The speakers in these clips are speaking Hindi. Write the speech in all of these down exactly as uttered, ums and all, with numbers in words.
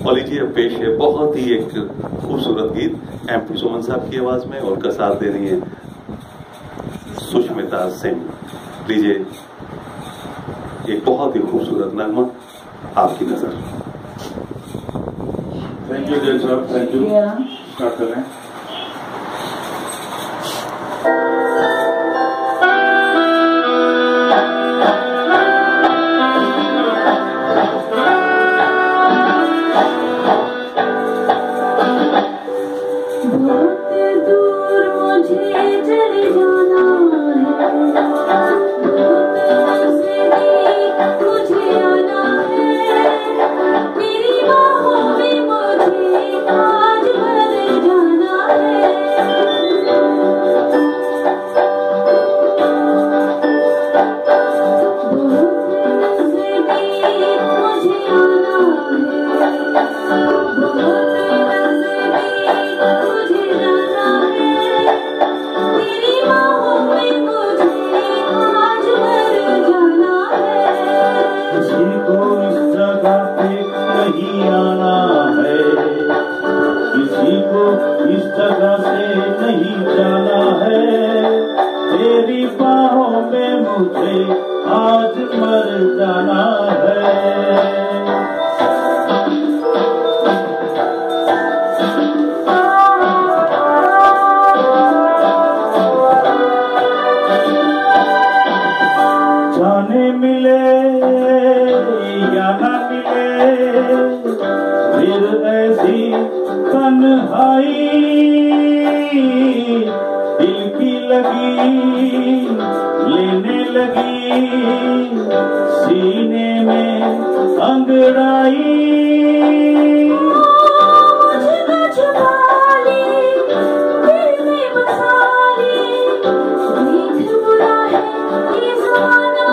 और लीजिए पेश है बहुत ही एक खूबसूरत गीत एम पी सुमन साहब की आवाज में, और का साथ दे रही है सुष्मिता सिंह। लीजिए एक बहुत ही खूबसूरत नगमा आपकी नजर। थैंक यू जय साहब, थैंक यू। स्टार्ट करें। बहुत दूर मुझे चले जाना है, बहुत नजदीक मुझे आना है, मेरी बाहों में मुझे आज भर जाना है। बहुत नजदीक मुझे आना है, बहुत इस जगह से नहीं जाना है, तेरी बाहों में मुझे आज मर जाना है। जाने मिले या ना मिले फिर ऐसी तन्हाई, दिल की लगी लेने लगी सीने में अंगड़ाई। मुझे छुपा ली दिल में बसा ली, देख बुरा है ये ज़माना,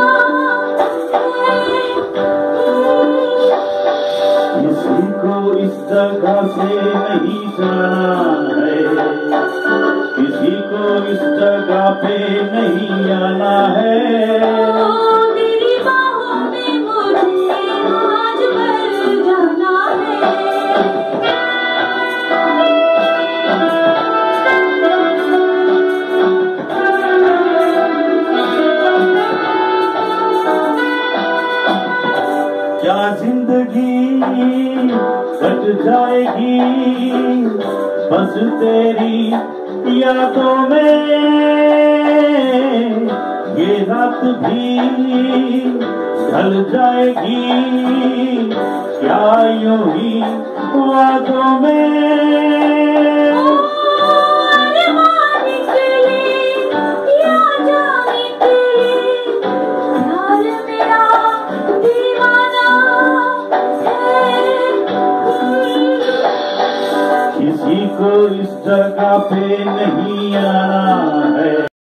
किसी को इस जगह से नहीं जाना है, किसी को इस जगह पे नहीं आना है। मेरी बाहों में मुझे आज भर जाना है। क्या जिंदगी कट जाएगी बस तेरी यादों में, ये रात भी ढल जाएगी क्या यूं ही वादों में। किसी को इस जगह पे नहीं आना है।